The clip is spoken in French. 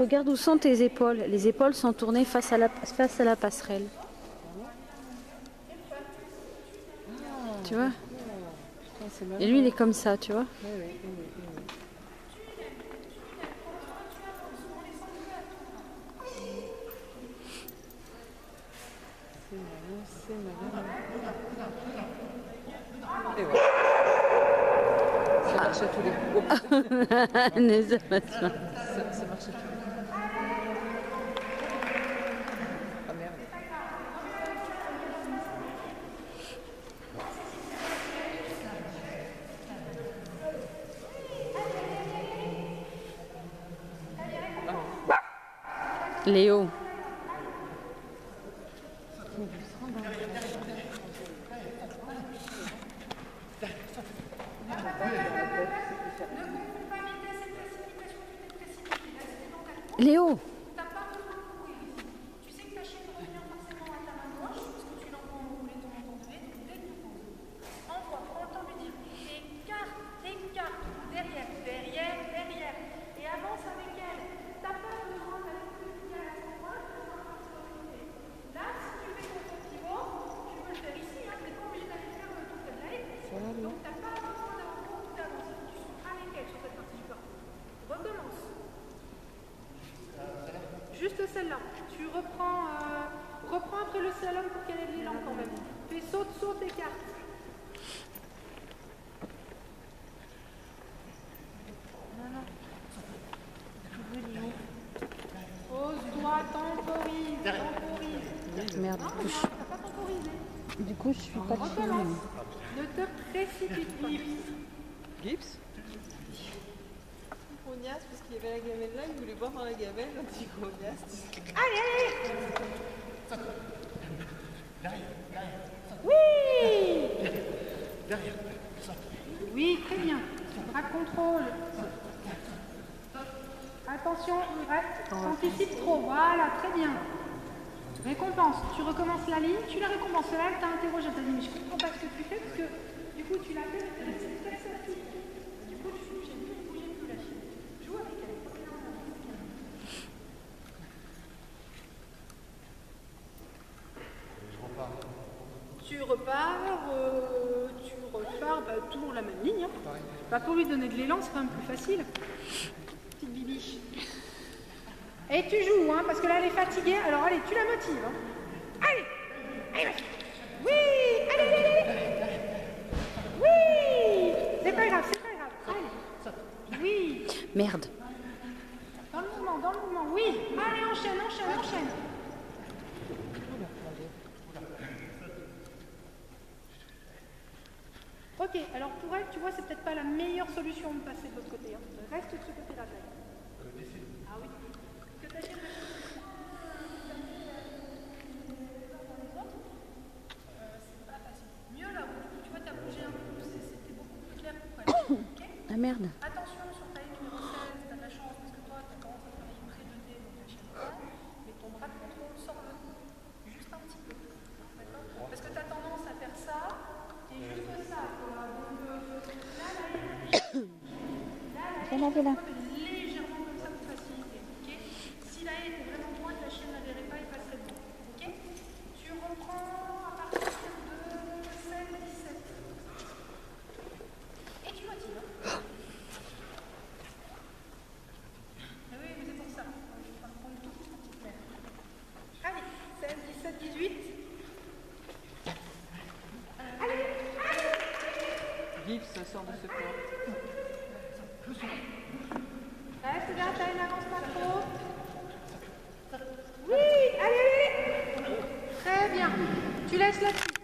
regarde où sont tes épaules. Les épaules sont tournées face à la passerelle. Tu vois? Et lui, il est comme ça, tu vois? Et voilà. Ça marche à tous les coups. Ça marche à tous les coups. Ah merde. Léo. Léo. Tu sais que ta chaîne revient forcément à ta main gauche, parce que tu l'envoies en rouler ton menton de V, donc dès que tu poses. Envoie, prends le temps de lui dire écarte, derrière, et avance avec elle. T'as pas besoin d'aller plus vite à ce moment-là, tu vas avoir cette autorité. Là, si tu fais ton pivot, tu peux le faire ici, hein, tu n'es pas obligé d'aller faire le tour de la haie. Donc t'as pas besoin d'avoir beaucoup d'avance. Tu seras avec elle sur cette partie du parcours. Recommence. Juste celle-là. Tu reprends après le slalom pour qu'elle ait de l'élan quand même. Fais saute, écarte. Pose-toi, temporise. Merde, Non, du coup, t'as pas temporisé. je suis pas dessus. Recommence. Ne te précipite pas. Gips. Ognas, parce qu'il y avait la gamelle là, il voulait boire dans la gamelle, donc il dit Ognas. Allez. Oui. Oui, très bien. Bras de contrôle. Attention, anticipe trop. Voilà, très bien. Récompense. Tu recommences la ligne, tu la récompenses. Là, tu as interrogé, tu as dit, mais je comprends pas ce que tu fais, parce que du coup, tu l'as fait, c'est très statique. Du coup, tu ne bouges plus la chaîne. Joue avec elle. Tu repars, toujours la même ligne. Hein. Pour lui donner de l'élan, c'est quand même plus facile. Petite bibiche. Et tu joues, hein, parce que là, elle est fatiguée. Alors, allez, tu la motives. Hein. Allez. Oui. Allez. Oui. C'est pas grave. Allez. Oui. Merde. Dans le mouvement, oui. Allez, enchaîne. Ok, alors pour elle, tu vois, c'est peut-être pas la meilleure solution de passer de l'autre côté. Hein. Reste de ce côté-là, Ah oui. Que ta chaîne c'est pas facile. Mieux là, tu vois, t'as bougé un peu plus, c'était beaucoup plus clair pour elle. Okay. Ah merde. Attention sur ta ligne numéro 16, t'as de la chance parce que toi, t'as tendance à travailler près de nez, donc la chaîne pas. Mais ton bras de contrôle sort le cou, juste un petit peu. D'accord. Parce que t'as tendance à faire ça, et juste ça, quoi. Donc là, légèrement comme ça pour faciliter. Okay. Si la haie était vraiment droite, la chaîne ne la verrait pas et passerait devant. Okay. Tu reprends à partir de 16-17. Et tu motives. Ah oui, mais c'est pour ça. Je vais prendre tout pour te faire. Allez, 16, 17, 18. Allez. Gips sort de ce corps. Reste là, n'avance pas trop. Oui, allez. Très bien. Tu laisses là-dessus.